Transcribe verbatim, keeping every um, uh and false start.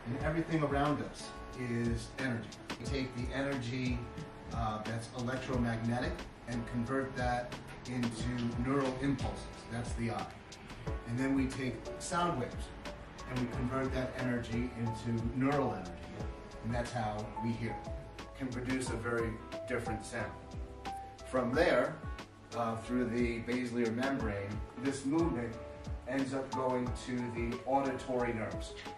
And everything around us is energy. We take the energy uh, that's electromagnetic and convert that into neural impulses. That's the eye. And then we take sound waves and we convert that energy into neural energy. And that's how we hear. Can produce a very different sound. From there, uh, through the basilar membrane, this movement ends up going to the auditory nerves.